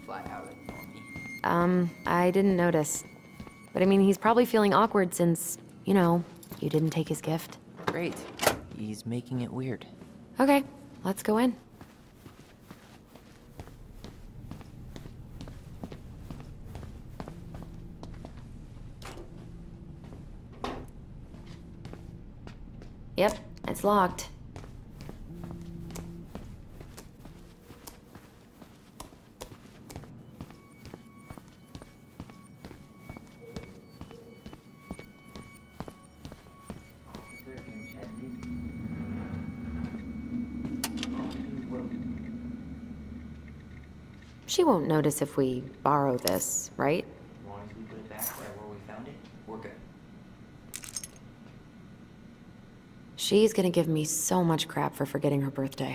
flat out ignore me. I didn't notice. But I mean, he's probably feeling awkward since, you know, you didn't take his gift. Great. He's making it weird. Okay, let's go in. Yep, it's locked. She won't notice if we borrow this, right? As long as we put it back right where we found it, we're good. She's gonna give me so much crap for forgetting her birthday.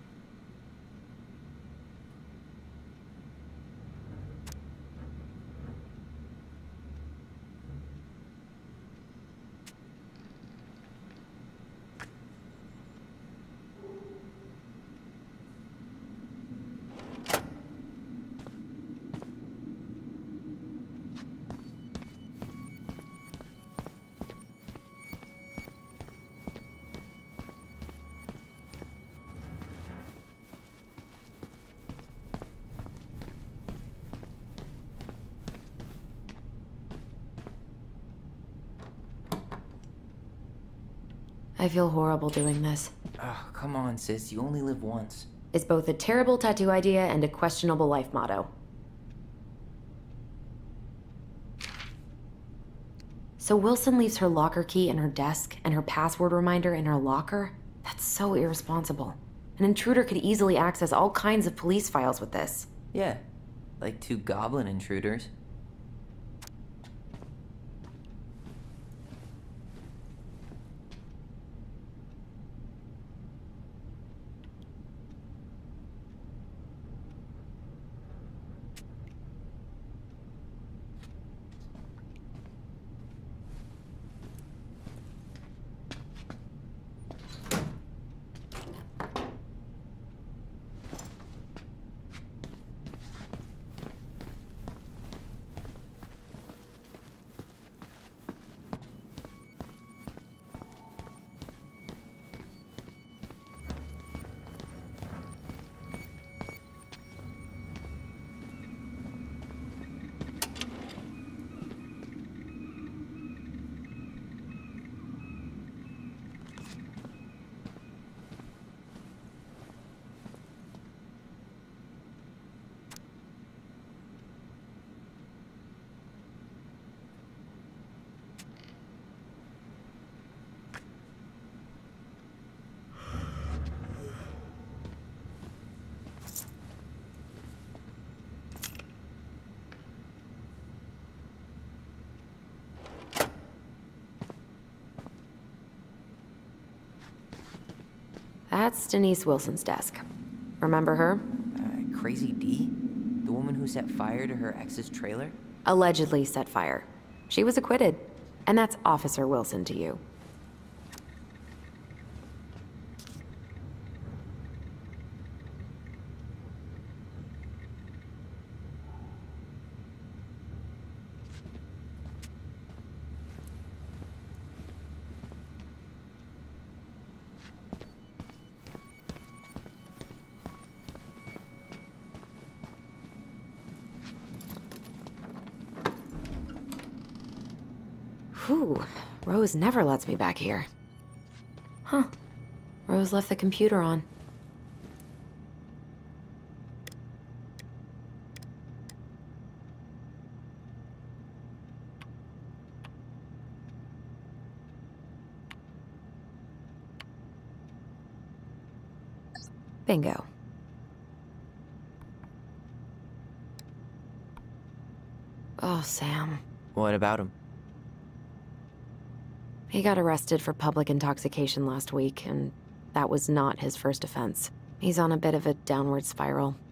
I feel horrible doing this. Oh, come on, sis. You only live once. It's both a terrible tattoo idea and a questionable life motto. So Wilson leaves her locker key in her desk and her password reminder in her locker? That's so irresponsible. An intruder could easily access all kinds of police files with this. Yeah, like 2 goblin intruders. That's Denise Wilson's desk. Remember her? Crazy D? The woman who set fire to her ex's trailer? Allegedly set fire. She was acquitted. And that's Officer Wilson to you. Whew, Rose never lets me back here. Huh. Rose left the computer on. Bingo. Oh, Sam. What about him? He got arrested for public intoxication last week, and that was not his first offense. He's on a bit of a downward spiral.